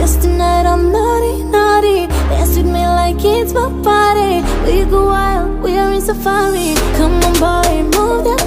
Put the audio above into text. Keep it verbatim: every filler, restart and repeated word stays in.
Cause tonight I'm naughty, naughty. Dance with me like it's my party. We go wild, we are in safari. Come on boy, move that